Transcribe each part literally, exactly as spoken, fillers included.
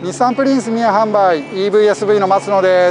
日産プリンス宮販売 イーブイエスブイ の松野です。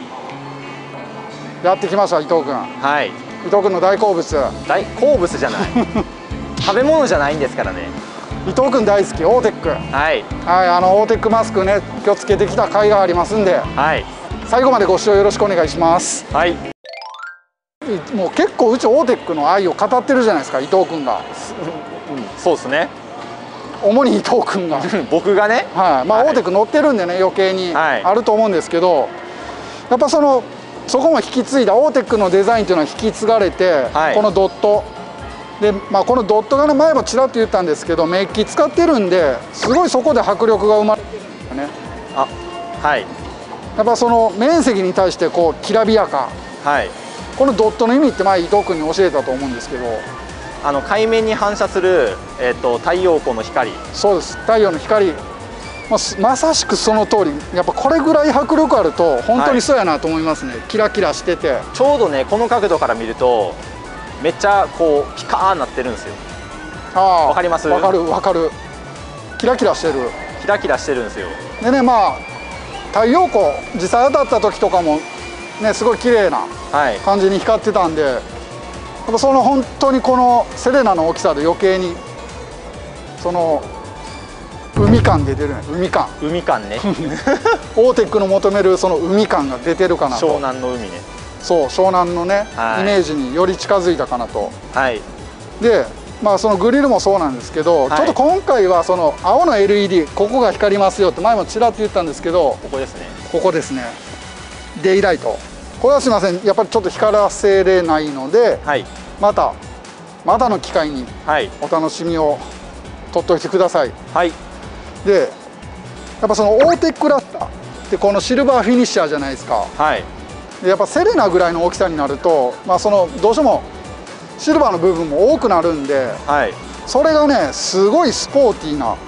やってきました伊藤君。 はい。伊藤君の大好物。 大好物じゃない食べ物じゃないんですからね。 伊藤君大好きオーテック。 はいはい、あのオーテックマスクね、今日つけてきた甲斐がありますんで、 はい、 最後までご視聴よろしくお願いします。 はい。 もう結構うちオーテックの愛を語ってるじゃないですか伊藤君が。 うん、そうですね。 主に伊藤君が僕がね、 はい、まあ、 はい、 オーテック乗ってるんでね余計にはい、 あると思うんですけど、やっぱそのそこも引き継いだオーテックのデザインというのは引き継がれて、はい、このドットで、まあ、このドットがね前もちらっと言ったんですけどメッキ使ってるんですごいそこで迫力が生まれてるんですよね。 あ、はい。 やっぱその面積に対してこうきらびやか、はい、このドットの意味って前伊藤君に教えたと思うんですけど、 あの海面に反射する、えー、と太陽光の光。 そうです、太陽の光、まあ、まさしくその通り。やっぱこれぐらい迫力あると本当にそうやなと思いますね、はい、キラキラしててちょうどねこの角度から見るとめっちゃこうピカーなってるんですよ。ああ、わかります？ わかるわかる。キラキラしてる。 キラキラしてるんですよ。 でね、まあ太陽光実際当たった時とかもねすごい綺麗な感じに光ってたんで、はい、やっぱその本当にこのセレナの大きさで余計にその海感出てるね。海感海感ねオーテックの求めるその海感が出てるかなと。 湘南の海ね。 そう、湘南のね、はい、イメージにより近づいたかなと。はい、でまあそのグリルもそうなんですけど、はい、ちょっと今回はその青の エルイーディー ここが光りますよって前もちらっと言ったんですけど、 ここですね。ここですね。デイライト、これはすみませんやっぱりちょっと光らせれないので、はい、またまたの機会にお楽しみを取っておいてください。はい、でやっぱそのオーテックラッターってこのシルバーフィニッシャーじゃないですか。はい、でやっぱセレナぐらいの大きさになると、まあ、そのどうしてもシルバーの部分も多くなるんで、はい、それがねすごいスポーティーな。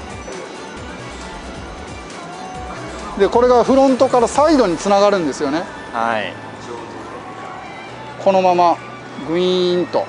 でこれがフロントからサイドにつながるんですよね。はい、このままグイーンと。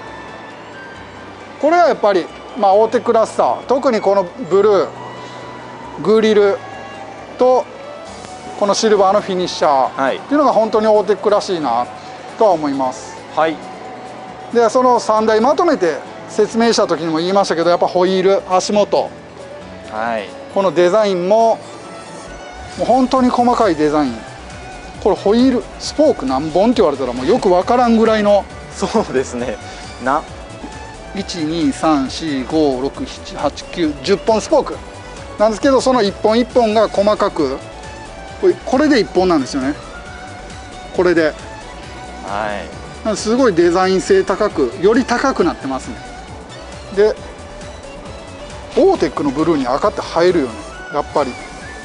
これはやっぱり、まあ、オーテックラスター、特にこのブルーグリルとこのシルバーのフィニッシャーっていうのが本当にオーテックらしいなとは思います。はい、でそのさんだいまとめて説明した時にも言いましたけど、やっぱホイール、足元、はい、このデザインももう本当に細かいデザイン。これホイールスポーク何本って言われたらもうよく分からんぐらいの。 そうですね。ないちにさんしごろくしちはちきゅうじゅっぽんスポークなんですけど、そのいっぽんいっぽんが細かくこれ、これでいっぽんなんですよね。これで、はい、すごいデザイン性高くより高くなってますね。でオーテックのブルーに赤って映えるよねやっぱり。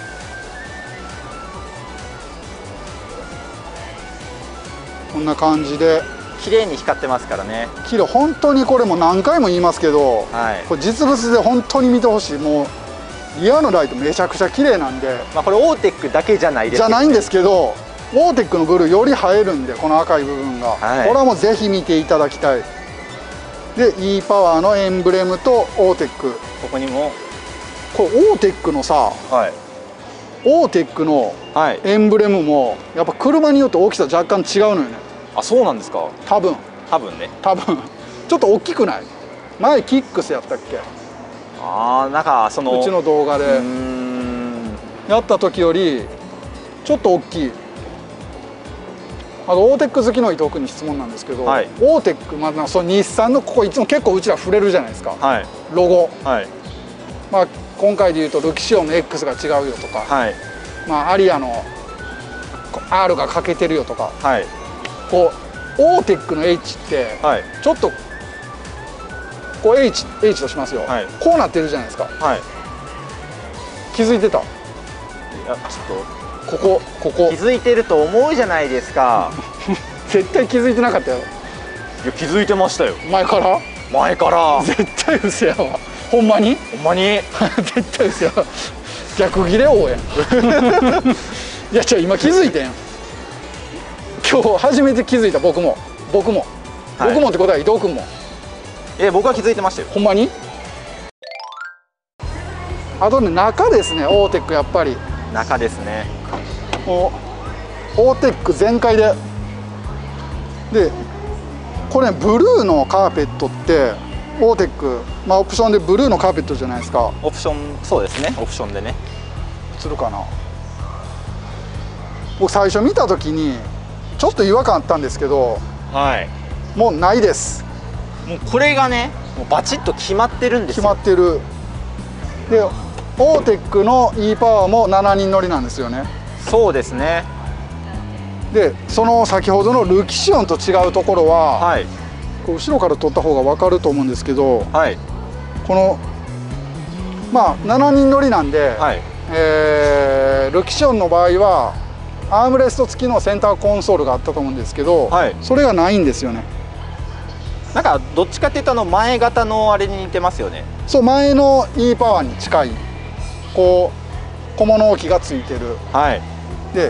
こんな感じで綺麗に光ってますからね。 綺麗、本当にこれも何回も言いますけど、はい、これ実物で本当に見てほしい。もうリアのライトめちゃくちゃ綺麗なんで、 まあこれオーテックだけじゃないですけど、ね、じゃないんですけど、オーテックのブルーより映えるんで、この赤い部分が、はい、これはもうぜひ見ていただきたい。で E パワーのエンブレムとオーテック、 ここにもこれオーテックのさ、はい、オーテックのエンブレムもやっぱ車によって大きさ若干違うのよね。 あ、そうなんですか。 多分多分ね多分ちょっと大きくない？前キックスやったっけ。 ああ、なんかそのうちの動画でやった時よりちょっと大きい。あとオーテック好きの伊藤君に質問なんですけど、はい、オーテック、まあ、その日産のここいつも結構うちら触れるじゃないですか、はい、ロゴ、はい、まあ、今回でいうとルキシオの X が違うよとか、はい、まあ、アリアの R が欠けてるよとか、はい、こうオーテックの H って、はい、ちょっとこう H, H としますよ、はい、こうなってるじゃないですか、はい、気づいてた？いや、ちょっとここここ気づいてると思うじゃないですか絶対気づいてなかったよ。 いや、気づいてましたよ。 前から？ 前から絶対嘘やわ。ほんまに？ ほんまに絶対嘘やわ。逆ギレ王やんいや、じゃあ今気づいてん。今日初めて気づいた。僕も僕も、はい、僕もってことは伊藤君も。 え、僕は気づいてましたよ。 ほんまに？ あとね、中ですね、オーテックやっぱり中ですね。 もうオーテック全開でで、これ、ね、ブルーのカーペットってオーテック、まあ、オプションでブルーのカーペットじゃないですか。 オプション、そうですね、オプションでね。 映るかな。僕最初見た時にちょっと違和感あったんですけど、 はい、 もうないです。 もうこれがね、もうバチッと決まってるんですよ。 決まってる。でオーテックの E パワーもしちにん乗りなんですよね。 そうですね。 でその先ほどのルキシオンと違うところは、 はい、 こう後ろから撮った方が分かると思うんですけど、 はい、 このまあしちにん乗りなんで、はい、えー、ルキシオンの場合はアームレスト付きのセンターコンソールがあったと思うんですけど、はい、それがないんですよね。 なんかどっちかっていうとあの前型のあれに似てますよね。 そう、前の E パワーに近いこう小物置きがついてる。はい、で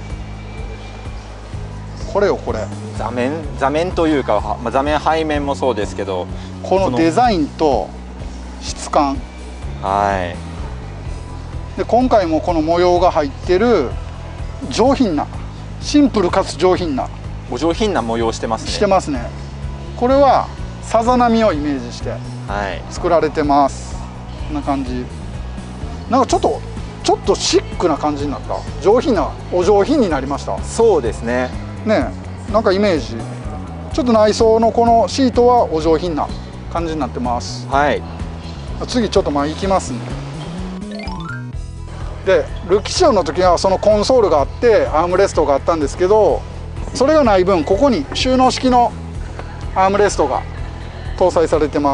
これよ、これ座面座面というか、まあ、座面背面もそうですけど、 このデザインと質感、 はい、 で今回もこの模様が入ってる上品な、シンプルかつ上品な、 お上品な模様してますね。 してますね。これはさざ波をイメージして作られてます。はい、こんな感じ。なんかちょっとちょっとシックな感じになった。上品な、お上品になりました。 そうですね。 ね、なんかイメージ。ちょっと内装のこのシートはお上品な感じになってます。はい。次ちょっと前行きますね。でルキシオンの時はそのコンソールがあってアームレストがあったんですけど、それがない分ここに収納式のアームレストが搭載されてます。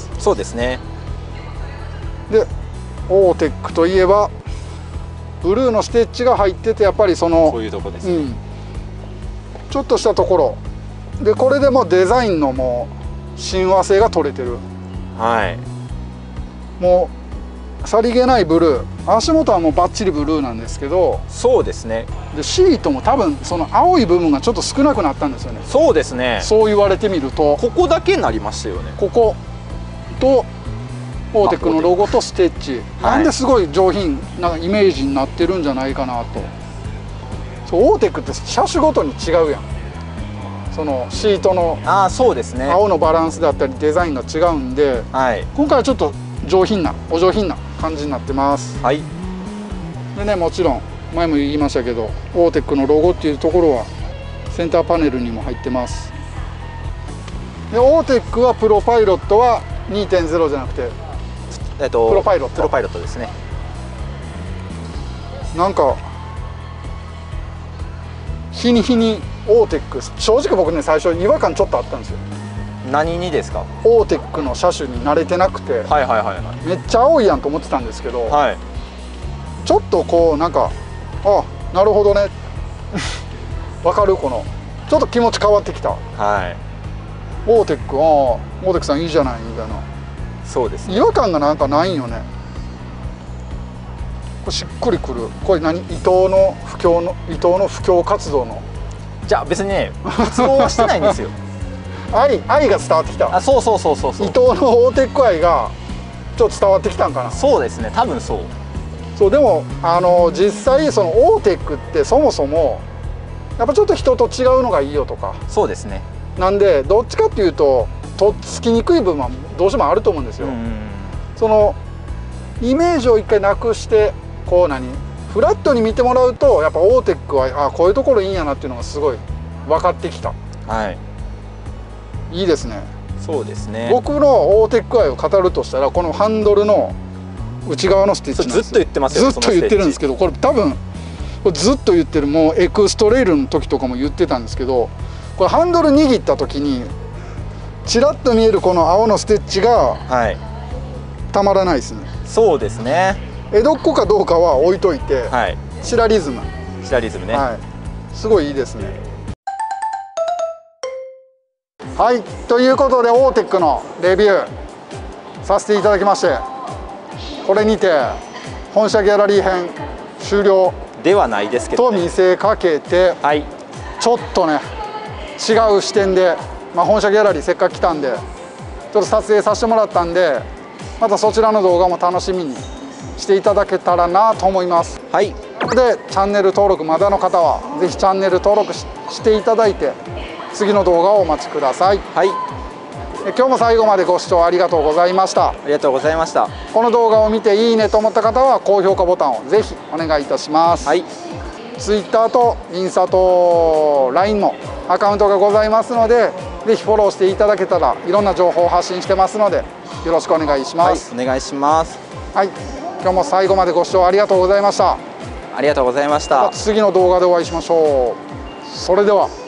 そうですね。 でオーテックといえばブルーのステッチが入ってて、やっぱりそのこういうとこですね、うん、 ちょっとしたところで、これでもデザインのもう親和性が取れてる。はい、もうさりげないブルー、足元はもうバッチリブルーなんですけど、 そうですね。 でシートも多分その青い部分がちょっと少なくなったんですよね。 そうですね。 そう言われてみるとここだけになりましたよね。 こことオーテックのロゴとステッチ、なんですごい上品なイメージになってるんじゃないかなと。そう、オーテックって車種ごとに違うやん。そのシートのあ、そうですね、 青のバランスだったりデザインが違うんで、はい、今回はちょっと上品な、お上品な感じになってます。はい。でね、もちろん前も言いましたけど、オーテックのロゴっていうところはセンターパネルにも入ってます。でオーテックはプロパイロットは にてんゼロ じゃなくて、 えっと、 プロパイロットプロパイロットですね。 なんか日に日にオーテック、正直僕ね最初違和感ちょっとあったんですよ。 何にですか？ オーテックの車種に慣れてなくて、はいはいはいはい、めっちゃ青いやんと思ってたんですけど、はい、ちょっとこうなんか、あ、なるほどねわかる、このちょっと気持ち変わってきた。はい、オーテック、ああオーテックさんいいじゃないみたいな。 そうですね、 違和感がなんかないんよね。これしっくりくる。これ何、伊藤の布教の伊藤の布教活動の、 じゃあ別にね活動はしてないんですよ愛愛が伝わってきた。 あ、そうそうそうそうそう、 伊藤のオーテック愛がちょっと伝わってきたんかな。 そうですね、多分そう。 そう、でもあの実際そのオーテックってそもそもやっぱちょっと人と違うのがいいよとか。そうですね。なんでどっちかっていうととっつきにくい部分はどうしてもあると思うんですよ。そのイメージを一回なくしてこう何フラットに見てもらうと、やっぱオーテックはあこういうところいいんやなっていうのがすごい分かってきた。はい、いいですね。そうですね。僕のオーテック愛を語るとしたら、このハンドルの内側のステッチなんですよ。ずっと言ってますよ。ずっと言ってるんですけど、これ多分これずっと言ってる、もうエクストレイルの時とかも言ってたんですけど、これハンドル握った時にちらっと見えるこの青のステッチがたまらないですね。そうですね。江戸っ子かどうかは置いといて、はい、シラリズム、シラリズムね、はい、すごいいいですね。はい、ということでオーテックのレビューさせていただきまして、これにて本社ギャラリー編終了ではないですけど、ね、と見せかけて、はい、ちょっとね違う視点で、まあ、本社ギャラリーせっかく来たんでちょっと撮影させてもらったんで、またそちらの動画も楽しみにしていただけたらなと思います。 はい。 でチャンネル登録まだの方はぜひチャンネル登録 し, していただいて次の動画をお待ちください。 はい。 今日も最後までご視聴ありがとうございました。 ありがとうございました。 この動画を見ていいねと思った方は高評価ボタンをぜひお願いいたします。 はい。 Twitter とインスタと ライン のアカウントがございますのでぜひフォローしていただけたらいろんな情報を発信してますのでよろしくお願いします。 はい、お願いします。 はい、今日も最後までご視聴ありがとうございました。 ありがとうございました。 次の動画でお会いしましょう。それでは。